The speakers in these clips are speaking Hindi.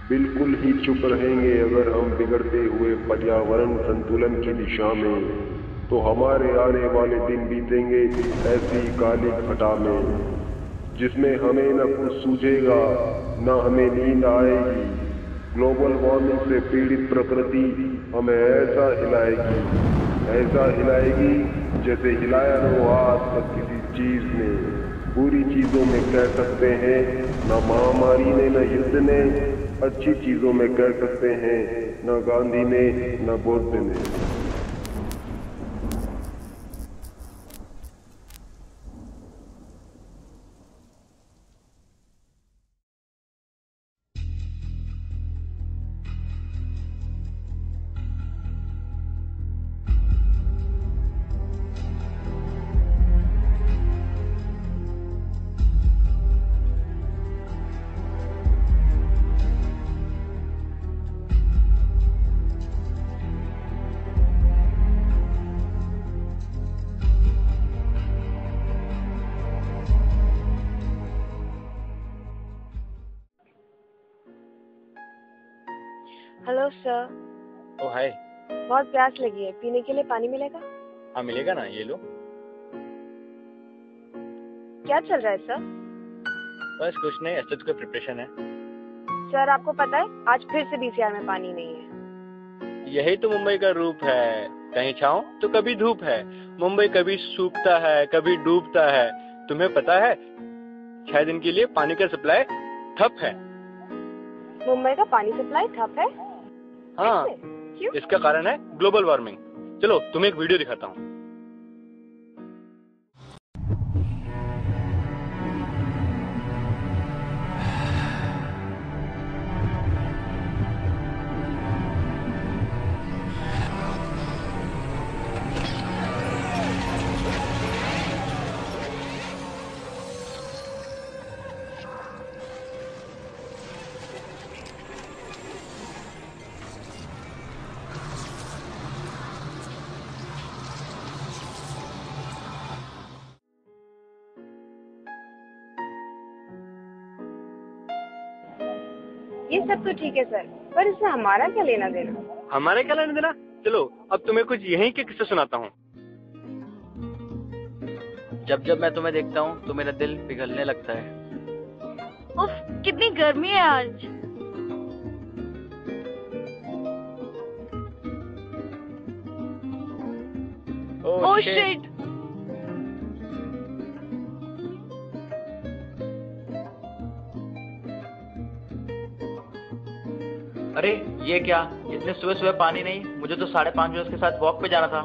बिल्कुल ही चुप रहेंगे अगर हम बिगड़ते हुए पर्यावरण संतुलन की दिशा में, तो हमारे आने वाले दिन बीतेंगे ऐसी काली घटा में, जिसमें हमें न कुछ सूझेगा, न हमें नींद आएगी। ग्लोबल वार्मिंग से पीड़ित प्रकृति हमें ऐसा हिलाएगी जैसे हिलाया न हो आज तक किसी चीज ने। बुरी चीजों में कह सकते हैं न महामारी ने, न युद्ध ने। अच्छी चीजों में कह सकते हैं न गांधी ने, न बुद्ध ने। Hello sir. Oh hi. बहुत प्यास लगी है, पीने के लिए पानी मिलेगा? हाँ मिलेगा ना, ये लो। क्या चल रहा है सर? बस कुछ नहीं, एसएच का प्रिपरेशन है। सर आपको पता है आज फिर से बीसीआर में पानी नहीं है। यही तो मुंबई का रूप है, कहीं छाँव तो कभी धूप है। मुंबई कभी सूखता है कभी डूबता है। तुम्हें पता है 6 दिन के लिए पानी का सप्लाई ठप है। मुंबई का पानी सप्लाई ठप है? हाँ, क्यों? इसका कारण है ग्लोबल वार्मिंग। चलो तुम्हें एक वीडियो दिखाता हूँ। ये सब तो ठीक है सर, पर इससे हमारा क्या लेना देना? हमारे क्या लेना देना? चलो अब तुम्हें कुछ यहीं के किस्से सुनाता हूँ। जब जब मैं तुम्हें देखता हूँ तो मेरा दिल पिघलने लगता है। उफ, कितनी गर्मी है आज। Oh shit. अरे ये क्या, इतने सुबह सुबह पानी नहीं? मुझे तो 5:30 बजे उसके साथ वॉक पे जाना था।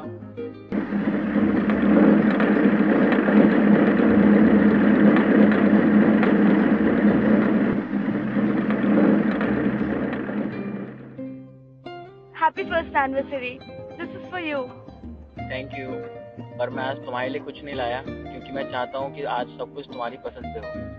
Happy first anniversary, this is for you. Thank you, पर मैं आज तुम्हारे लिए कुछ नहीं लाया क्योंकि मैं चाहता हूँ कि आज सब कुछ तुम्हारी पसंद से हो।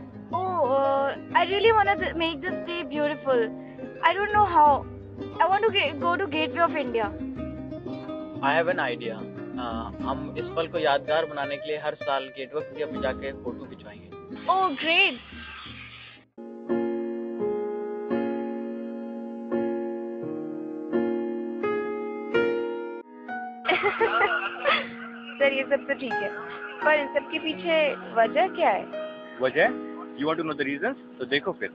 I really want to make this day beautiful. I don't know how. I want to go to Gateway of India. I have an idea. हम इस पल को यादगार बनाने के लिए हर साल गेटवे ऑफ इंडिया में जाके फोटो खिंचवाएंगे। Oh, great. सर ये सब तो ठीक है, पर इन सब के पीछे वजह क्या है? वजह? You want to know the reasons? तो देखो फिर।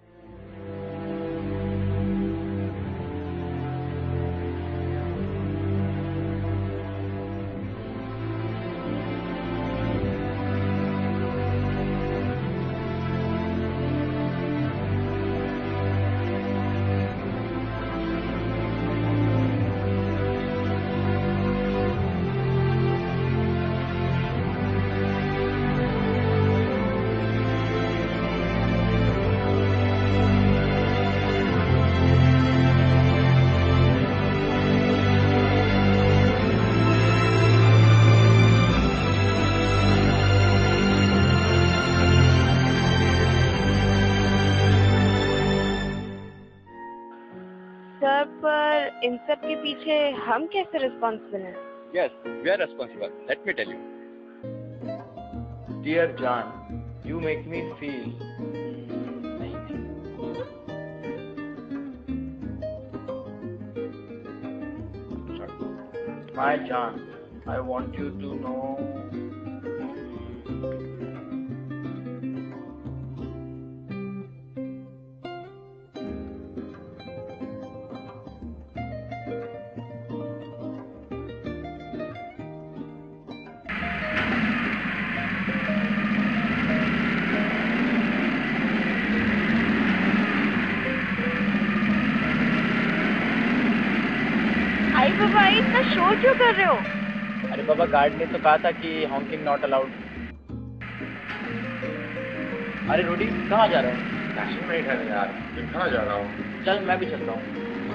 सर पर इन सब के पीछे हम कैसे रिस्पॉन्सिबल हैं? Yes, we are responsible. Let me tell you. Dear John, you make me feel. My जान, I want you to know. आई बाबा, इतना शोर क्यों कर रहे हो? अरे बाबा, गार्ड ने तो कहा था कि हॉकिंग नॉट अलाउड। अरे रोडी, कहाँ जा रहा है? स्टेशन में ही ठहरे यार, मैं कहाँ जा रहा हूँ? चल मैं भी चलता हूँ।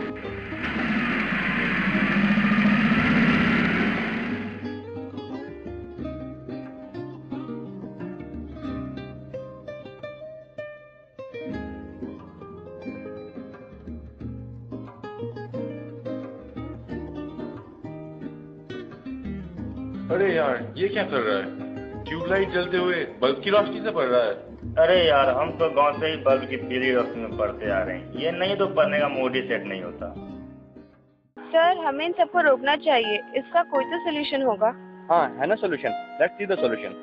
अरे यार, ये क्या कर रहा है? ट्यूबलाइट जलते हुए बल्ब की रोशनी से पड़ रहा है। अरे यार, हम तो गांव से ही बल्ब की पीली रोशनी में पढ़ते आ रहे हैं। ये नहीं तो पढ़ने का मूड ही सेट नहीं होता। सर, हमें इन सबको रोकना चाहिए। इसका कोई तो सोल्यूशन होगा। हाँ, है ना solution. Let's see the solution.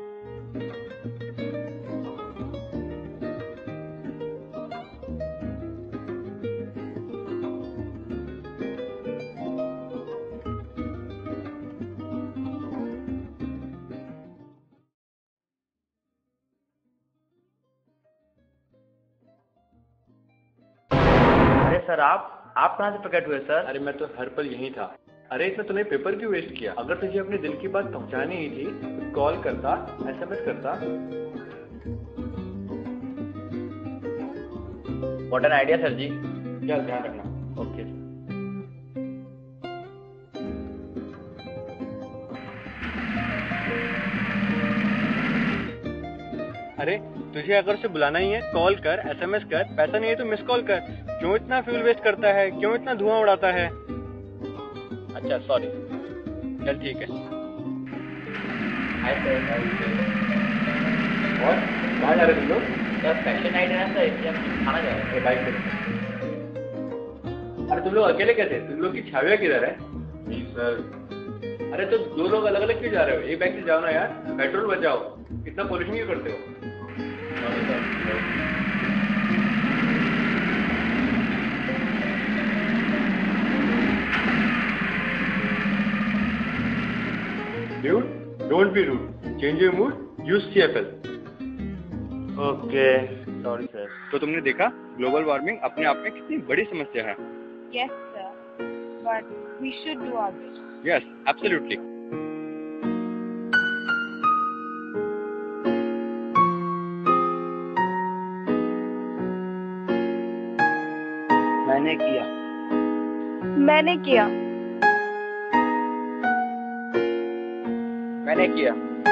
अरे सर, आप कहाँ से प्रकट हुए सर? अरे मैं तो हर पल यही था। अरे इसमें तूने पेपर क्यों वेस्ट किया? अगर तुझे अपने दिल की बात पहुंचानी ही थी तो कॉल करता, SMS करता। What an idea sir ji. क्या ध्यान रखना। ओके। अरे तुझे अगर उसे बुलाना ही है, कॉल कर, SMS कर। पैसा नहीं है तो मिस कॉल कर। क्यों इतना फ्यूल वेस्ट करता है? क्यों इतना धुआं उड़ाता है? अच्छा सॉरी, चल ठीक है। और कहाँ जा रहे तुम लोग? सर फैशन नाइट है सर, इसलिए हम खाना जा रहे हैं। बाइक पे। अरे तुम लोग अकेले कैसे? तुम लोग की छाविया किधर है? नहीं सर। अरे तो दो लोग अलग अलग क्यों जा रहे हो? एक बाइक से जाओ ना यार, पेट्रोल बचाओ। इतना पोल्यूशन क्यों करते हो? Dude, don't be rude. Change your mood. Use CFL. Okay, sorry sir. तो तुमने देखा ग्लोबल वार्मिंग अपने आप में कितनी बड़ी समस्या है। Yes, sir. But we should do our bit. Yes, absolutely. मैंने किया। मैंने किया। मैंने किया।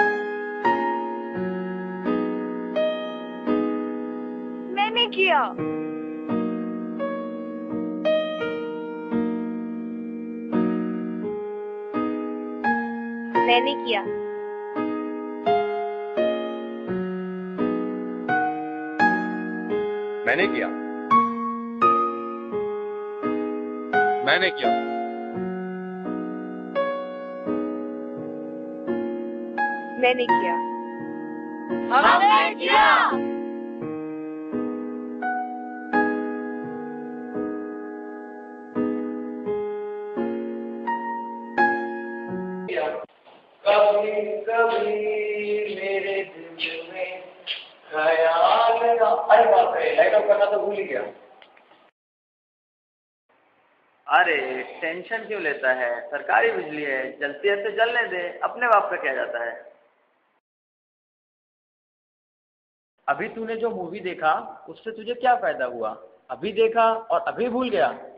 मैंने किया। मैंने किया। मैंने किया। मैंने किया। मैंने किया। हमने किया। कभी कभी मेरे दिल में ख्याल ना। अरे बाप रे, लाइट ऑफ करना तो भूल ही गया। अरे टेंशन क्यों लेता है? सरकारी बिजली है, जलती है तो जलने दे, अपने बाप का क्या जाता है। अभी तूने जो मूवी देखा उससे तुझे क्या फायदा हुआ? अभी देखा और अभी भूल गया।